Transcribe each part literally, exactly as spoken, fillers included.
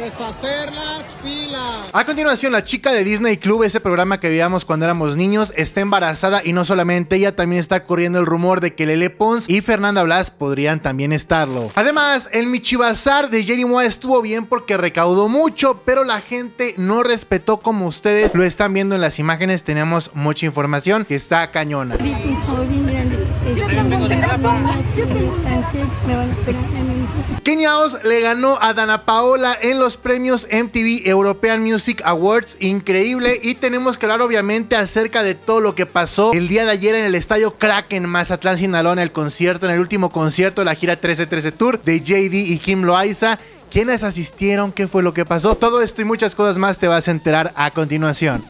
deshacer las filas. A continuación, la chica de Disney Club, ese programa que veíamos cuando éramos niños, está embarazada y no solamente ella, también está corriendo el rumor de que Lele Pons y Fernanda Blas podrían también estarlo. Además, el Michibazar de Jerry Moa estuvo bien porque recaudó mucho, pero la gente no respetó como ustedes lo están viendo en las imágenes. Tenemos mucha información que está cañona. Kenia Os le ganó a Dana Paola en los premios M T V European Music Awards, increíble, y tenemos que hablar obviamente acerca de todo lo que pasó el día de ayer en el estadio Crack en Mazatlán, Sinaloa, en el concierto, en el último concierto de la gira trece trece Tour de J D y Kim Loaiza. ¿Quiénes asistieron? ¿Qué fue lo que pasó? Todo esto y muchas cosas más te vas a enterar a continuación.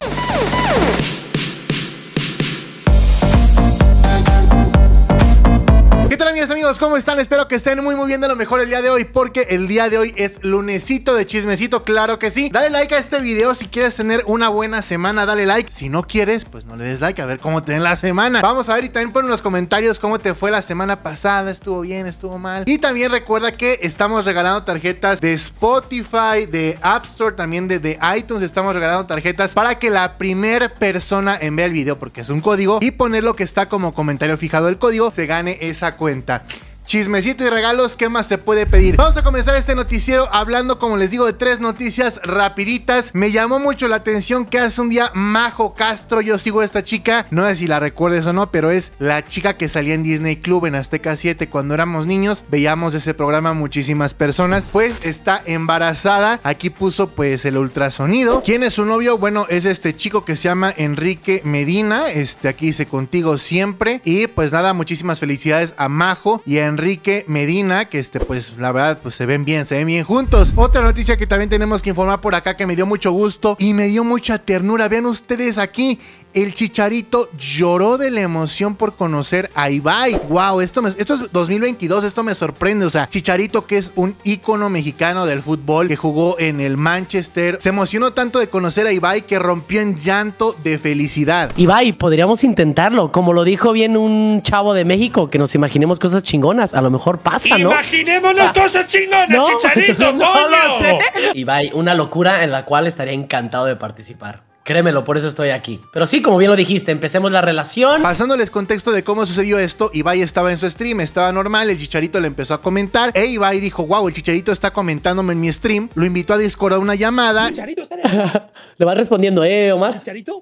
¿Qué tal, amigas, amigos? ¿Cómo están? Espero que estén muy muy bien, de lo mejor el día de hoy, porque el día de hoy es lunesito de chismecito, claro que sí. Dale like a este video si quieres tener una buena semana, dale like. Si no quieres, pues no le des like, a ver cómo te den la semana. Vamos a ver, y también pon en los comentarios cómo te fue la semana pasada, estuvo bien, estuvo mal. Y también recuerda que estamos regalando tarjetas de Spotify, de App Store, también de, de iTunes. Estamos regalando tarjetas para que la primera persona en ver el video, porque es un código, y poner lo que está como comentario fijado el código, se gane esa cuenta. cuenta. Chismecito y regalos, ¿qué más se puede pedir? Vamos a comenzar este noticiero hablando, como les digo, de tres noticias rapiditas. Me llamó mucho la atención que hace un día Majo Castro, yo sigo a esta chica, no sé si la recuerdes o no, pero es la chica que salía en Disney Club en Azteca siete cuando éramos niños, veíamos ese programa muchísimas personas. Pues está embarazada, aquí puso pues el ultrasonido. ¿Quién es su novio? Bueno, es este chico que se llama Enrique Medina, este aquí dice contigo siempre. Y pues nada, muchísimas felicidades a Majo y a Enrique Medina, que este pues la verdad pues se ven bien, se ven bien juntos. Otra noticia que también tenemos que informar por acá, que me dio mucho gusto y me dio mucha ternura. Vean ustedes aquí, el Chicharito lloró de la emoción por conocer a Ibai. Wow, esto, me, esto es dos mil veintidós, esto me sorprende. O sea, Chicharito, que es un ícono mexicano del fútbol, que jugó en el Manchester, se emocionó tanto de conocer a Ibai que rompió en llanto de felicidad. Ibai, podríamos intentarlo, como lo dijo bien un chavo de México, que nos imaginemos cosas chingonas. A lo mejor pasa, ¿no? Imaginémonos, o sea, cosas chingonas, no, Chicharito, no, no lo sé. Ibai, una locura en la cual estaría encantado de participar. Créemelo, por eso estoy aquí. Pero sí, como bien lo dijiste, empecemos la relación. Pasándoles contexto de cómo sucedió esto, Ibai estaba en su stream, estaba normal, el Chicharito le empezó a comentar, e Ibai dijo, wow, el Chicharito está comentándome en mi stream, lo invitó a Discord a una llamada. Chicharito está le va respondiendo, ¿eh, Omar? Chicharito.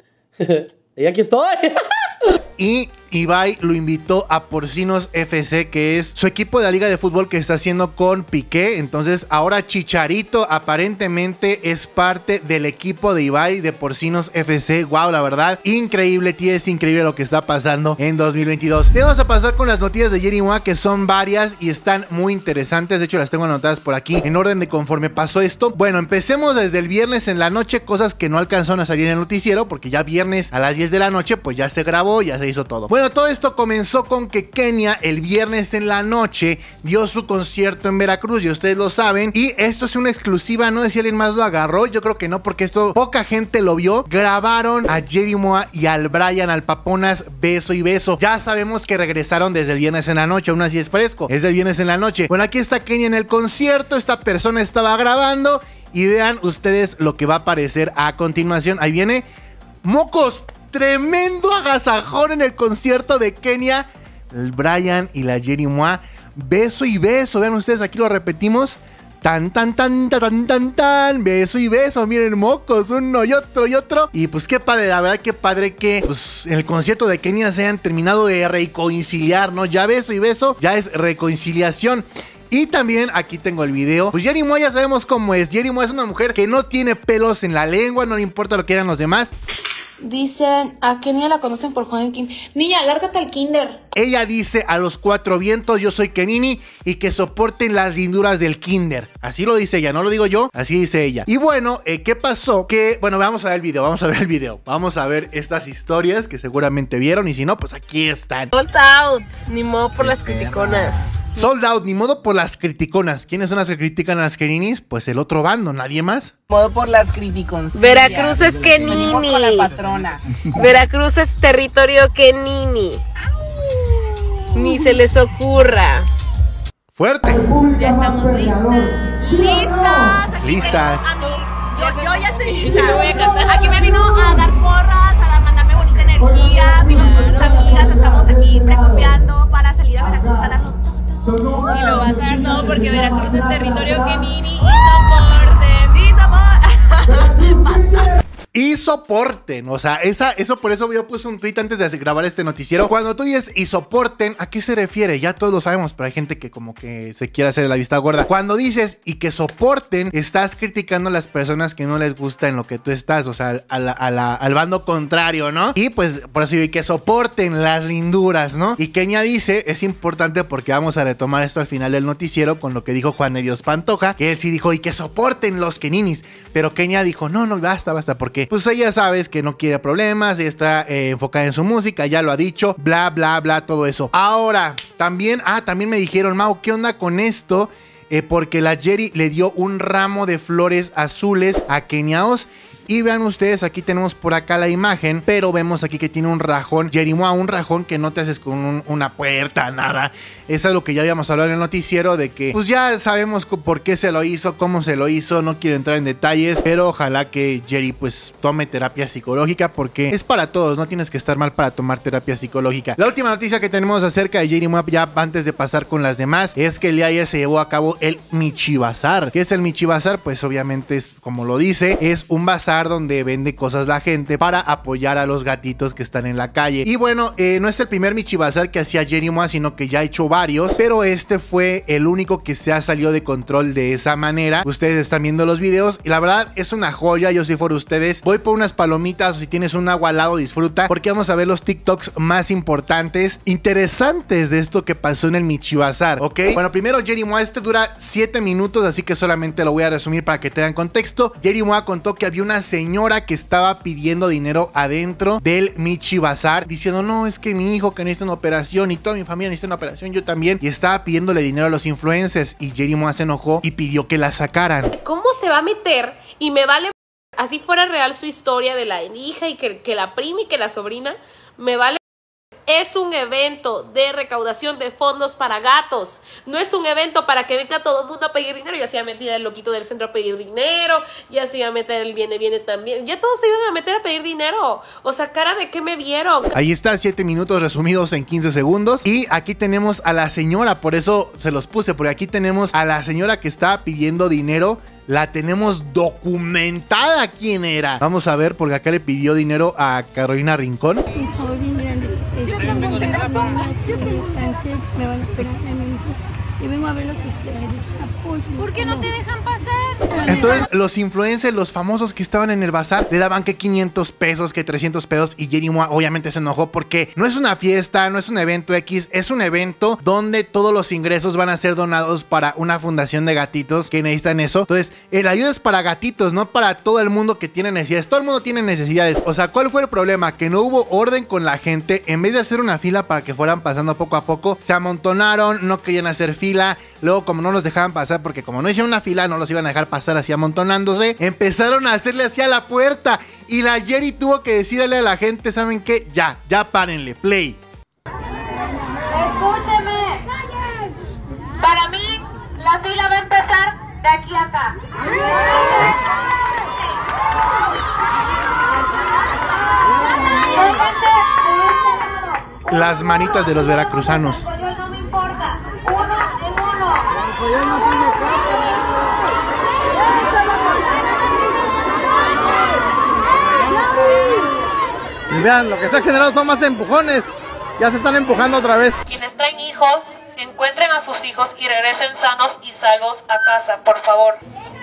Y aquí estoy. Y Ibai lo invitó a Porcinos F C, que es su equipo de la liga de fútbol que está haciendo con Piqué. Entonces ahora Chicharito aparentemente es parte del equipo de Ibai de Porcinos F C. Wow, la verdad, increíble, tío, es increíble lo que está pasando en dos mil veintidós. Vamos a pasar con las noticias de Jerry Moa, que son varias y están muy interesantes. De hecho, las tengo anotadas por aquí en orden de conforme pasó esto. Bueno, empecemos desde el viernes en la noche, cosas que no alcanzaron a salir en el noticiero, porque ya viernes a las diez de la noche, pues ya se grabó, ya se hizo todo. Bueno, todo esto comenzó con que Kenia el viernes en la noche dio su concierto en Veracruz, y ustedes lo saben, y esto es una exclusiva, no sé si alguien más lo agarró, yo creo que no, porque esto poca gente lo vio. Grabaron a Jerry Moa y al Brian, al Paponas, beso y beso. Ya sabemos que regresaron desde el viernes en la noche, aún así es fresco, es el viernes en la noche. Bueno, aquí está Kenia en el concierto, esta persona estaba grabando, y vean ustedes lo que va a aparecer a continuación. Ahí viene, mocos, tremendo agasajón en el concierto de Kenia, el Brian y la Jerry Moa, beso y beso. Vean ustedes, aquí lo repetimos, tan tan tan tan tan tan tan, beso y beso. Miren, mocos, uno y otro y otro. Y pues qué padre, la verdad, qué padre que pues en el concierto de Kenia se hayan terminado de reconciliar, ¿no? Ya beso y beso, ya es reconciliación. Y también aquí tengo el video. Pues Jerry Moa ya sabemos cómo es. Jerry Moa es una mujer que no tiene pelos en la lengua, no le importa lo que digan los demás. Dicen, a Kenia la conocen por Juan King. Niña, lárgate al kinder. Ella dice a los cuatro vientos, yo soy Kenini, y que soporten las linduras del kinder. Así lo dice ella, no lo digo yo, así dice ella. Y bueno, eh, ¿qué pasó? Que, bueno, vamos a ver el video, vamos a ver el video. Vamos a ver estas historias que seguramente vieron, y si no, pues aquí están. Sold out, ni modo por las criticonas. Sold out, ni modo por las criticonas. ¿Quiénes son las que critican a las Keninis? Pues el otro bando, nadie más. Modo por las criticonas. Veracruz es Kenini. Con la patrona. Veracruz es territorio Kenini. Ni se les ocurra. Fuerte. Ya estamos listas. ¡Listas! Aquí Listas. tengo a mí. Yo, yo ya estoy lista. Voy a cantar. Aquí me vino a dar porras, a mandarme bonita energía. Vino con sus amigas. Estamos aquí precopiando para salir a Veracruz a dar todo. Y lo vas a dar todo porque Veracruz es territorio que Nini y soporten. Y soporten. Basta. Y soporten, o sea, esa, eso por eso yo puse un tweet antes de grabar este noticiero. Cuando tú dices y soporten, ¿a qué se refiere? Ya todos lo sabemos, pero hay gente que como que se quiere hacer la vista gorda. Cuando dices y que soporten, estás criticando a las personas que no les gusta en lo que tú estás, o sea, a la, a la, al bando contrario, ¿no? Y pues por eso digo, y que soporten las linduras, ¿no? Y Kenia dice, es importante porque vamos a retomar esto al final del noticiero con lo que dijo Juan de Dios Pantoja, que él sí dijo, y que soporten los Keninis, pero Kenia dijo, no, no, basta, basta, porque pues ella sabes que no quiere problemas, ella está eh, enfocada en su música, ya lo ha dicho, bla, bla, bla, todo eso. Ahora, también, ah, también me dijeron, Mau, ¿qué onda con esto? Eh, porque la Jerry le dio un ramo de flores azules a Kenia Os. Y vean ustedes, aquí tenemos por acá la imagen, pero vemos aquí que tiene un rajón, Jerimoa, un rajón que no te haces con un, una puerta, nada. Eso es lo que ya habíamos hablado en el noticiero, de que pues ya sabemos por qué se lo hizo, cómo se lo hizo, no quiero entrar en detalles, pero ojalá que Jerry pues tome terapia psicológica, porque es para todos, no tienes que estar mal para tomar terapia psicológica. La última noticia que tenemos acerca de Jerimoa, ya antes de pasar con las demás, es que el día de ayer se llevó a cabo el Michi Bazar. ¿Qué es el Michi Bazar? Pues obviamente es, como lo dice, es un bazar donde vende cosas la gente para apoyar a los gatitos que están en la calle. Y bueno, eh, no es el primer Michi Bazar que hacía Jerimoa, sino que ya ha hecho varios, pero este fue el único que se ha salido de control de esa manera. Ustedes están viendo los videos y la verdad es una joya. Yo si fuera ustedes, voy por unas palomitas o si tienes un agua al lado, disfruta, porque vamos a ver los TikToks más importantes, interesantes de esto que pasó en el Michi Bazar, ¿ok? Bueno, primero Jerimoa, este dura siete minutos, así que solamente lo voy a resumir para que tengan contexto. Jerimoa contó que había una señora que estaba pidiendo dinero adentro del Michi Bazar, diciendo, no, es que mi hijo que necesita una operación y toda mi familia necesita una operación, yo también, y estaba pidiéndole dinero a los influencers, y Jerimoa se enojó y pidió que la sacaran. ¿Cómo se va a meter? Y me vale, así fuera real su historia de la hija y que, que la prima y que la sobrina, me vale. Es un evento de recaudación de fondos para gatos. No es un evento para que venga todo el mundo a pedir dinero. Ya se iba a meter el loquito del centro a pedir dinero. Ya se iba a meter el viene, viene también. Ya todos se iban a meter a pedir dinero. O sea, cara de qué me vieron. Ahí está, siete minutos resumidos en quince segundos. Y aquí tenemos a la señora, por eso se los puse, porque aquí tenemos a la señora que estaba pidiendo dinero. La tenemos documentada quién era. Vamos a ver, porque acá le pidió dinero a Carolina Rincón. Yo tengo terapia, yo tengo cáncer, me van a operar a mi hijo y vengo a ver lo que ustedes apoyan. ¿Por qué no te dejan pasar? Entonces los influencers, los famosos que estaban en el bazar, le daban que quinientos pesos, que trescientos pesos, y Jerimoa obviamente se enojó porque no es una fiesta, no es un evento X, es un evento donde todos los ingresos van a ser donados para una fundación de gatitos que necesitan eso. Entonces el ayuda es para gatitos, no para todo el mundo que tiene necesidades. Todo el mundo tiene necesidades. O sea, ¿cuál fue el problema? Que no hubo orden con la gente. En vez de hacer una fila para que fueran pasando poco a poco, se amontonaron, no querían hacer fila. Luego, como no los dejaban pasar, porque como no hicieron una fila, no los iban a dejar pasar así amontonándose, empezaron a hacerle así a la puerta. Y la Jerry tuvo que decirle a la gente, ¿saben qué? Ya, ya párenle, play. Escúcheme. Para mí, la fila va a empezar de aquí a acá. Las manitas de los veracruzanos. No me importa. Uno en uno. Y vean, lo que está generando son más empujones. Ya se están empujando otra vez. Quienes traen hijos, encuentren a sus hijos y regresen sanos y salvos a casa, por favor.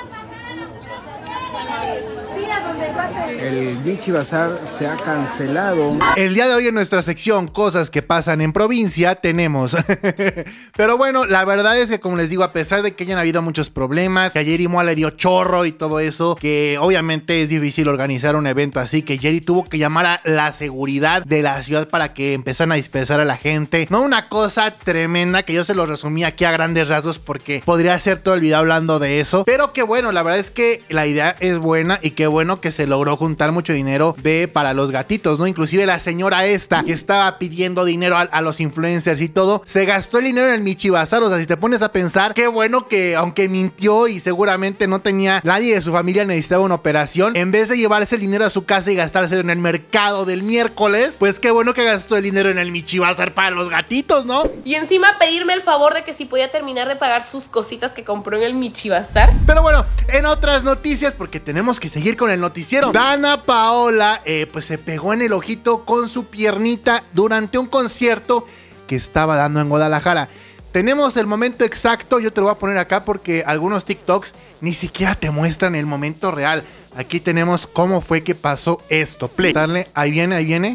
El Michi Bazar se ha cancelado. El día de hoy en nuestra sección Cosas que pasan en provincia tenemos pero bueno, la verdad es que como les digo, a pesar de que hayan habido muchos problemas, que a Jerimoa le dio chorro y todo eso, que obviamente es difícil organizar un evento así, que Jerry tuvo que llamar a la seguridad de la ciudad para que empezaran a dispersar a la gente. No, una cosa tremenda que yo se lo resumí aquí a grandes rasgos porque podría ser todo el video hablando de eso, pero que bueno, la verdad es que la idea es buena y que bueno que se logró juntar mucho dinero de para los gatitos, ¿no? Inclusive la señora esta que estaba pidiendo dinero a, a los influencers y todo, se gastó el dinero en el Michi Bazar. O sea, si te pones a pensar, qué bueno que aunque mintió y seguramente no tenía, nadie de su familia necesitaba una operación, en vez de llevarse el dinero a su casa y gastárselo en el mercado del miércoles, pues qué bueno que gastó el dinero en el Michi Bazar para los gatitos, ¿no? Y encima pedirme el favor de que si podía terminar de pagar sus cositas que compró en el Michi Bazar. Pero bueno, en otras noticias, porque tenemos que seguir con el noticiero, Dana Paola eh, pues se pegó en el ojito con su piernita durante un concierto que estaba dando en Guadalajara. Tenemos el momento exacto, yo te lo voy a poner acá porque algunos TikToks ni siquiera te muestran el momento real. Aquí tenemos cómo fue que pasó esto. Play. Darle, ahí viene, ahí viene.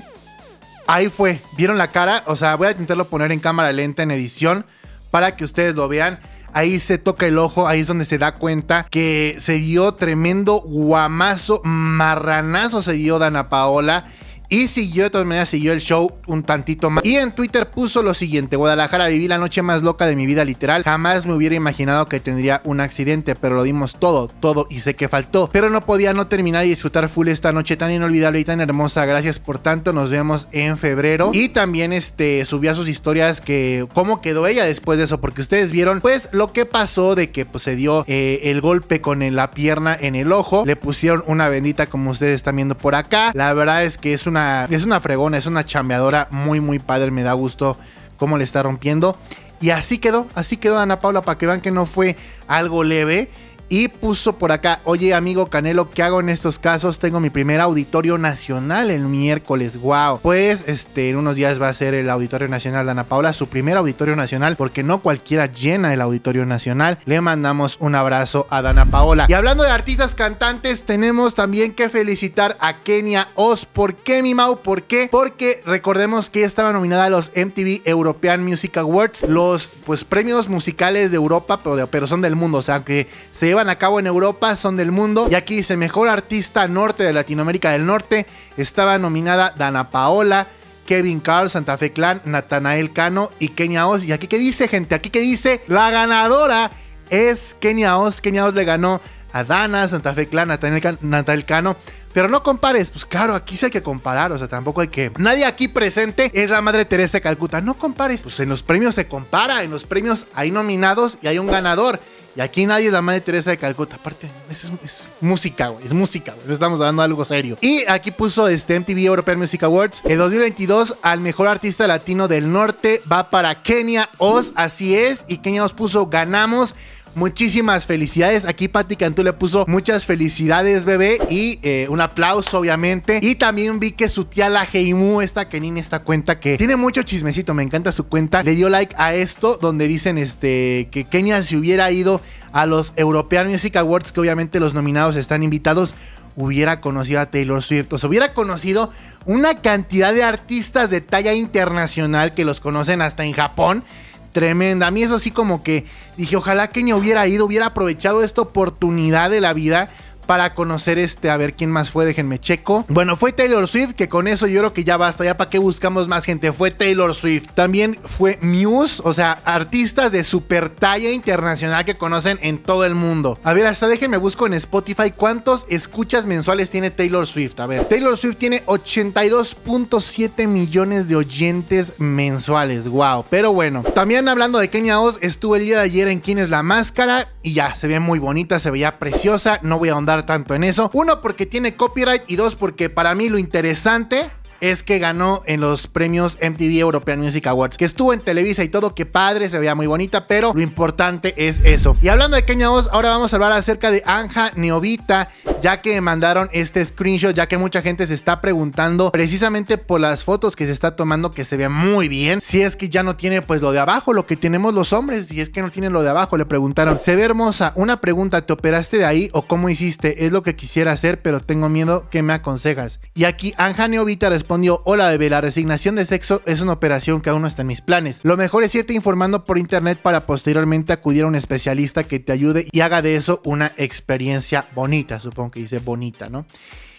Ahí fue, ¿vieron la cara? O sea, voy a intentarlo poner en cámara lenta en edición para que ustedes lo vean. Ahí se toca el ojo, ahí es donde se da cuenta que se dio tremendo guamazo, marranazo se dio Dana Paola. Y siguió, de todas maneras, siguió el show un tantito más. Y en Twitter puso lo siguiente: Guadalajara, viví la noche más loca de mi vida, literal. Jamás me hubiera imaginado que tendría un accidente, pero lo dimos todo, todo, y sé que faltó. Pero no podía no terminar y disfrutar full esta noche tan inolvidable y tan hermosa. Gracias por tanto, nos vemos en febrero. Y también este subió a sus historias que cómo quedó ella después de eso, porque ustedes vieron pues lo que pasó de que pues se dio eh, el golpe con el, la pierna en el ojo. Le pusieron una bendita como ustedes están viendo por acá. La verdad es que es una Es una fregona, es una chambeadora muy muy padre, me da gusto cómo le está rompiendo. Y así quedó, así quedó Dana Paola, para que vean que no fue algo leve. Y puso por acá: oye amigo Canelo, ¿qué hago en estos casos? Tengo mi primer auditorio nacional el miércoles. Wow. Pues este, en unos días va a ser el Auditorio Nacional de Dana Paola, su primer auditorio nacional, porque no cualquiera llena el Auditorio Nacional. Le mandamos un abrazo a Dana Paola. Y hablando de artistas cantantes, tenemos también que felicitar a Kenia Oz. ¿Por qué, mi Mau? ¿Por qué? Porque recordemos que estaba nominada a los M T V European Music Awards, los pues premios musicales de Europa, pero, pero son del mundo, o sea, que se llevan a cabo en Europa, son del mundo. Y aquí dice: mejor artista norte de Latinoamérica del Norte. Estaba nominada Dana Paola, Kevin Carl, Santa Fe Clan, Natanael Cano y Kenia Oz. Y aquí que dice, gente, aquí que dice, la ganadora es Kenia Oz. Kenia Oz le ganó a Dana, Santa Fe Clan, Natanael, Can Natanael Cano. Pero no compares, pues claro, aquí sí hay que comparar, o sea, tampoco hay que... Nadie aquí presente es la Madre Teresa de Calcuta, no compares. Pues en los premios se compara, en los premios hay nominados y hay un ganador. Y aquí nadie es la Madre Teresa de Calcuta. Aparte, es, es música, güey. Es música, güey. No estamos hablando de algo serio. Y aquí puso este M T V European Music Awards. El dos mil veintidós al mejor artista latino del norte va para Kenia Oz. Así es. Y Kenia Oz puso: ganamos. Muchísimas felicidades. Aquí Pati Cantú le puso: muchas felicidades, bebé. Y eh, un aplauso, obviamente. Y también vi que su tía la Heimu, esta Kenin, esta cuenta que tiene mucho chismecito, me encanta su cuenta, le dio like a esto donde dicen este que Kenia, si hubiera ido a los European Music Awards, que obviamente los nominados están invitados, hubiera conocido a Taylor Swift. O sea, hubiera conocido una cantidad de artistas de talla internacional que los conocen hasta en Japón. Tremenda. A mí eso sí como que dije, ojalá Kenia hubiera ido, hubiera aprovechado esta oportunidad de la vida para conocer este, a ver quién más fue, déjenme checo. Bueno, fue Taylor Swift, que con eso yo creo que ya basta, ya para qué buscamos más gente. Fue Taylor Swift. También fue Muse, o sea, artistas de super talla internacional que conocen en todo el mundo. A ver, hasta déjenme busco en Spotify cuántos escuchas mensuales tiene Taylor Swift. A ver, Taylor Swift tiene ochenta y dos punto siete millones de oyentes mensuales. Wow. Pero bueno, también hablando de Kenia Oz, estuve el día de ayer en ¿Quién es la Máscara? Y ya, se ve muy bonita, se veía preciosa. No voy a ahondar tanto en eso. Uno, porque tiene copyright, y dos, porque para mí lo interesante es que ganó en los premios M T V European Music Awards, que estuvo en Televisa y todo, que padre, se veía muy bonita, pero lo importante es eso. Y hablando de Kenia Oz, ahora vamos a hablar acerca de Anja Neovita, ya que mandaron este screenshot, ya que mucha gente se está preguntando precisamente por las fotos que se está tomando, que se ve muy bien, si es que ya no tiene pues lo de abajo, lo que tenemos los hombres, y es que no tiene lo de abajo. Le preguntaron: se ve hermosa, una pregunta, ¿te operaste de ahí o cómo hiciste? Es lo que quisiera hacer, pero tengo miedo, ¿qué me aconsejas? Y aquí Anja Neovita respondió: hola bebé, la resignación de sexo es una operación que aún no está en mis planes. Lo mejor es irte informando por internet para posteriormente acudir a un especialista que te ayude y haga de eso una experiencia bonita. Supongo que dice bonita, ¿no?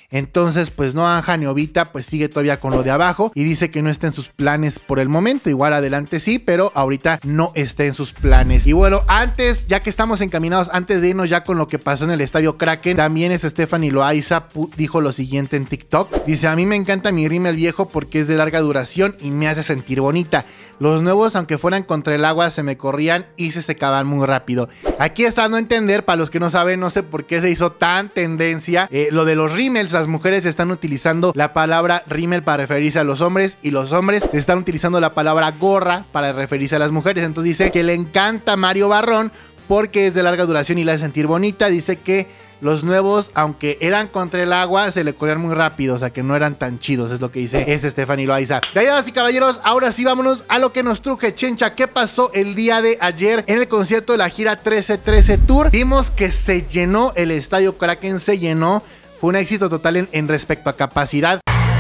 Entonces, pues no, Anja Neovita pues sigue todavía con lo de abajo y dice que no está en sus planes por el momento. Igual adelante sí, pero ahorita no está en sus planes. Y bueno, antes, ya que estamos encaminados, antes de irnos ya con lo que pasó en el estadio Kraken, también es Stephanie Loaiza dijo lo siguiente en TikTok. Dice: a mí me encanta mi rímel viejo porque es de larga duración y me hace sentir bonita. Los nuevos, aunque fueran contra el agua, se me corrían y se secaban muy rápido. Aquí está dando a entender, para los que no saben, no sé por qué se hizo tan tendencia eh, lo de los rímels. Las mujeres están utilizando la palabra rímel para referirse a los hombres y los hombres están utilizando la palabra gorra para referirse a las mujeres. Entonces dice que le encanta Mario Barrón porque es de larga duración y la hace sentir bonita. Dice que los nuevos, aunque eran contra el agua, se le corrían muy rápido, o sea que no eran tan chidos, es lo que dice es Stephanie Loaiza. Damas y caballeros, ahora sí vámonos a lo que nos truje, Chencha. ¿Qué pasó el día de ayer en el concierto de la gira trece trece Tour? Vimos que se llenó el estadio Kraken, se llenó. Fue un éxito total en, en respecto a capacidad.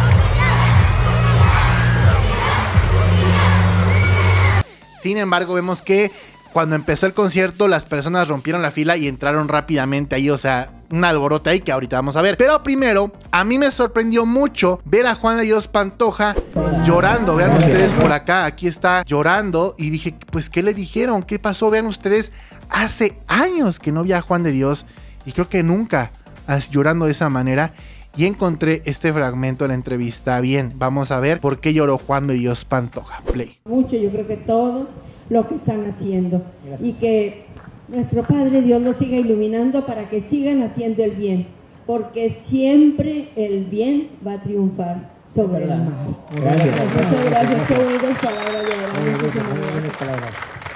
Sin embargo, vemos que cuando empezó el concierto, las personas rompieron la fila y entraron rápidamente ahí, o sea, un alborote ahí que ahorita vamos a ver. Pero primero, a mí me sorprendió mucho ver a Juan de Dios Pantoja llorando. Vean ustedes por acá, aquí está llorando. Y dije, pues, ¿qué le dijeron? ¿Qué pasó? Vean ustedes, hace años que no vi a Juan de Dios y creo que nunca llorando de esa manera. Y encontré este fragmento de la entrevista. Bien, vamos a ver por qué lloró Juan de Dios Pantoja. Play. Mucho, yo creo que todos lo que están haciendo. Y que nuestro Padre Dios los siga iluminando para que sigan haciendo el bien. Porque siempre el bien va a triunfar sobre el mal. Gracias. Muchas gracias. Qué bonitas palabras, de verdad.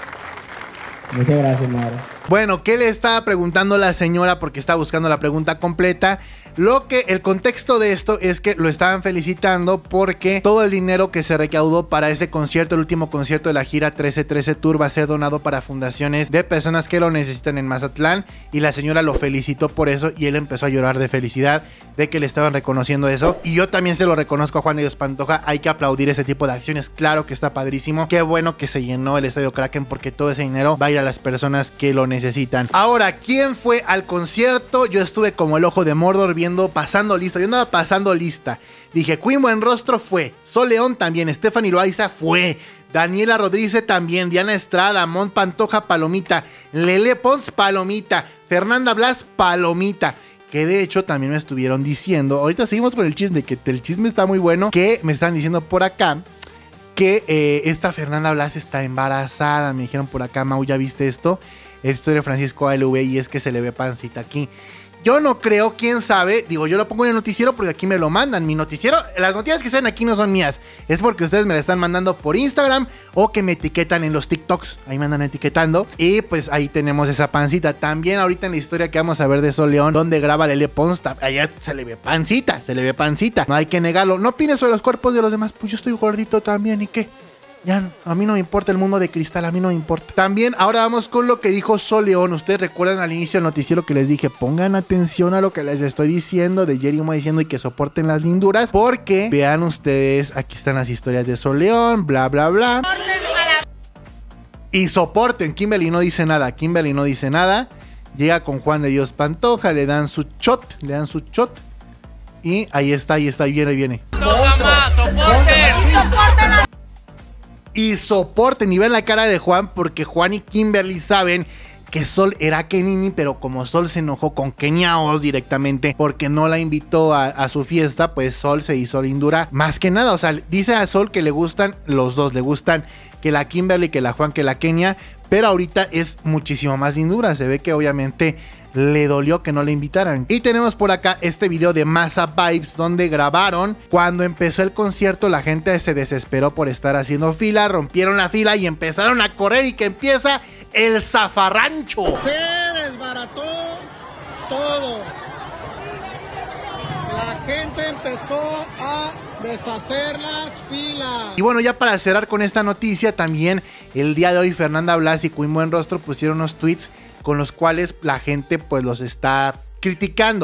Muchas gracias, madre. Bueno, ¿qué le estaba preguntando la señora? Porque está buscando la pregunta completa. Lo que, el contexto de esto es que lo estaban felicitando porque todo el dinero que se recaudó para ese concierto, el último concierto de la gira trece trece Tour, va a ser donado para fundaciones de personas que lo necesitan en Mazatlán. Y la señora lo felicitó por eso y él empezó a llorar de felicidad de que le estaban reconociendo eso. Y yo también se lo reconozco a Juan de Dios Pantoja. Hay que aplaudir ese tipo de acciones. Claro que está padrísimo. Qué bueno que se llenó el estadio Kraken porque todo ese dinero va a ir a las personas que lo necesitan. Ahora, ¿quién fue al concierto? Yo estuve como el ojo de Mordor viendo, pasando lista. Yo andaba pasando lista. Dije, Queen Buenrostro fue. Sol León también. Stephanie Loaiza fue. Daniela Rodríguez también. Diana Estrada. Mon Pantoja, palomita. Lele Pons, palomita. Fernanda Blas, palomita. Que de hecho también me estuvieron diciendo. Ahorita seguimos con el chisme, que el chisme está muy bueno. Que me están diciendo por acá que eh, esta Fernanda Blas está embarazada. Me dijeron por acá, Mau, ¿ya viste esto? Esto de Francisco A L V y es que se le ve pancita aquí. Yo no creo, quién sabe. Digo, yo lo pongo en el noticiero porque aquí me lo mandan. Mi noticiero, las noticias que salen aquí no son mías. Es porque ustedes me las están mandando por Instagram o que me etiquetan en los TikToks. Ahí me andan etiquetando. Y pues ahí tenemos esa pancita. También ahorita en la historia que vamos a ver de Sol León, donde graba Lele Pons, allá se le ve pancita, se le ve pancita. No hay que negarlo. No opines sobre los cuerpos de los demás. Pues yo estoy gordito también, ¿y qué? Ya, a mí no me importa el mundo de cristal, a mí no me importa. También, ahora vamos con lo que dijo Sol León. Ustedes recuerdan al inicio del noticiero que les dije, pongan atención a lo que les estoy diciendo, de Jerry Mo diciendo y que soporten las linduras, porque vean ustedes, aquí están las historias de Sol León, bla, bla, bla. Y soporten, Kimberly no dice nada, Kimberly no dice nada. Llega con Juan de Dios Pantoja, le dan su shot, le dan su shot. Y ahí está, ahí está, ahí viene, ahí viene. ¡Toma más, soporten! ¡Soporten! Y soporten y vean la cara de Juan, porque Juan y Kimberly saben que Sol era Kenini, pero como Sol se enojó con Kenia Os directamente porque no la invitó a, a su fiesta, pues Sol se hizo lindura más que nada. O sea, dice a Sol que le gustan los dos, le gustan que la Kimberly, que la Juan, que la Kenia, pero ahorita es muchísimo más lindura. Se ve que obviamente le dolió que no le invitaran. Y tenemos por acá este video de Masa Vibes donde grabaron cuando empezó el concierto. La gente se desesperó por estar haciendo fila, rompieron la fila y empezaron a correr y que empieza el zafarrancho. Se desbarató todo. La gente empezó a deshacer las filas. Y bueno, ya para cerrar con esta noticia, también el día de hoy Fernanda Blas y Queen Buenrostro pusieron unos tweets con los cuales la gente pues los está criticando.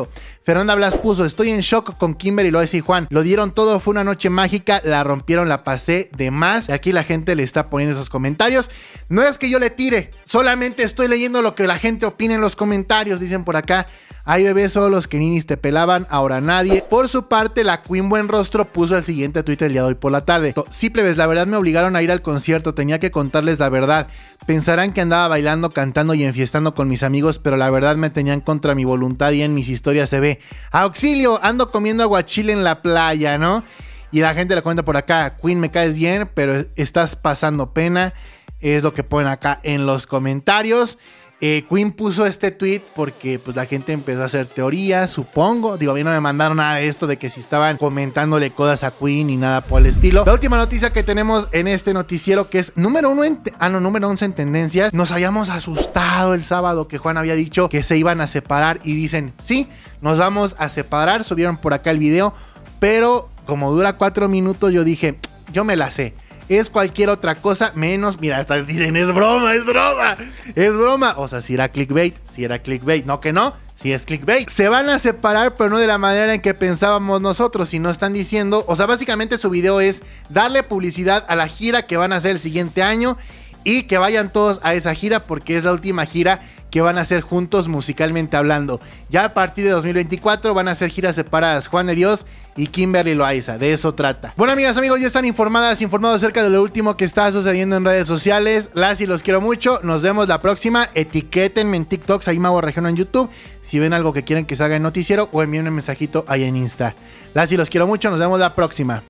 Fernanda Blas puso, estoy en shock con Kimberly Loaiza y Juan. Lo dieron todo, fue una noche mágica, la rompieron, la pasé de más. Y aquí la gente le está poniendo esos comentarios. No es que yo le tire, solamente estoy leyendo lo que la gente opina en los comentarios. Dicen por acá, hay bebés solos que ninis te pelaban, ahora nadie. Por su parte, la Queen Buenrostro puso el siguiente tweet el día de hoy por la tarde. Sí, plebes, la verdad me obligaron a ir al concierto, tenía que contarles la verdad. Pensarán que andaba bailando, cantando y enfiestando con mis amigos, pero la verdad me tenían contra mi voluntad y en mis historias se ve. ¡Auxilio! Ando comiendo aguachile en la playa, ¿no? Y la gente le cuenta por acá, Queen, me caes bien, pero estás pasando pena. Es lo que ponen acá en los comentarios. Eh, Queen puso este tweet porque pues la gente empezó a hacer teorías, supongo. Digo, a mí no me mandaron nada de esto de que si estaban comentándole cosas a Queen y nada por el estilo. La última noticia que tenemos en este noticiero, que es número uno en ah, no, número once en tendencias. Nos habíamos asustado el sábado que Juan había dicho que se iban a separar y dicen, sí, nos vamos a separar. Subieron por acá el video, pero como dura cuatro minutos yo dije, yo me la sé. Es cualquier otra cosa menos, mira, hasta dicen, es broma, es broma, es broma. O sea, si era clickbait, si era clickbait, no que no, si es clickbait. Se van a separar, pero no de la manera en que pensábamos nosotros, si no están diciendo, o sea, básicamente su video es darle publicidad a la gira que van a hacer el siguiente año y que vayan todos a esa gira porque es la última gira que van a hacer juntos musicalmente hablando. Ya a partir de dos mil veinticuatro van a hacer giras separadas Juan de Dios y Kimberly Loaiza, de eso trata. Bueno, amigas, amigos, ya están informadas, informados acerca de lo último que está sucediendo en redes sociales. Las y los quiero mucho, nos vemos la próxima. Etiquétenme en TikTok, ahí Mago Región en YouTube, si ven algo que quieren que se haga en noticiero, o envíen un mensajito ahí en Insta. Las y los quiero mucho, nos vemos la próxima.